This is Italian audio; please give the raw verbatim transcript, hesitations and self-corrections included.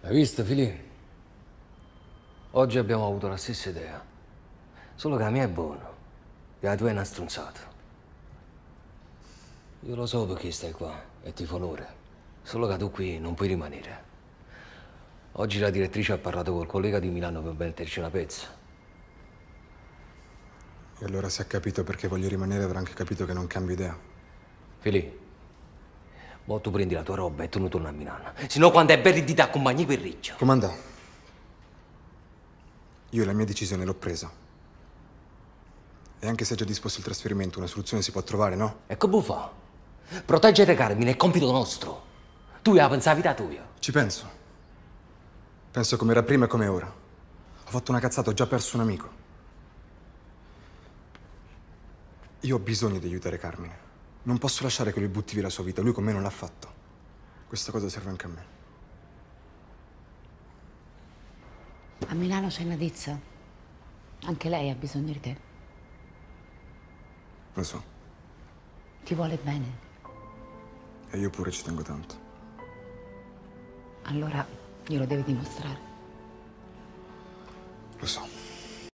Hai visto, Filì? Oggi abbiamo avuto la stessa idea. Solo che la mia è buona. E la tua è una stronzata. Io lo so perché stai qua e ti fa onore. Solo che tu qui non puoi rimanere. Oggi la direttrice ha parlato col collega di Milano per metterci una pezza. E allora se ha capito perché voglio rimanere avrà anche capito che non cambio idea. Filì, mo tu prendi la tua roba e tu non torni a Milano. Se no quando è belli ti accompagni per riccio. Comanda, io la mia decisione l'ho presa. E anche se è già disposto il trasferimento, una soluzione si può trovare, no? E che vuoi fare? Proteggere Carmine è compito nostro. Tu la pensavi da tua. Ci penso. Penso come era prima e come ora. Ho fatto una cazzata, ho già perso un amico. Io ho bisogno di aiutare Carmine. Non posso lasciare che lui butti via la sua vita. Lui con me non l'ha fatto. Questa cosa serve anche a me. A Milano c'è Nadizza. Anche lei ha bisogno di te. Lo so. Ti vuole bene. E io pure ci tengo tanto. Allora glielo devi dimostrare. Lo so.